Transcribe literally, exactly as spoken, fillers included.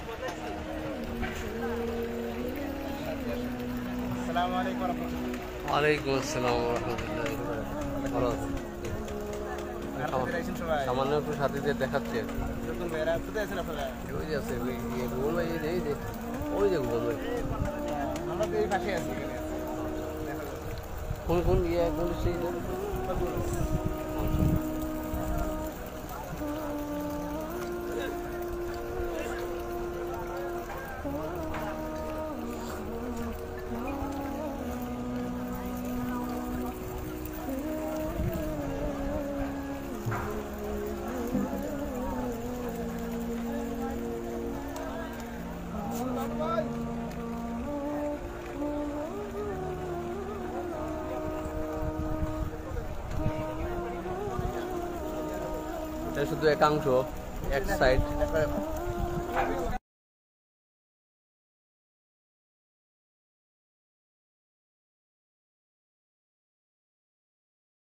ওয়ালাইকুম আসসালাম রহমতুল্লাহ। ভালো আছেন? সামান্য একটু সাথীদের দেখাচ্ছি আর কি। ওই যে আছে ওই ভুবন ভাই, এই যে এই যে ওই যে ভুবন ভাই। কোন কোন ইয়ে কোন সেই শুধু একাংশ, এক সাইড।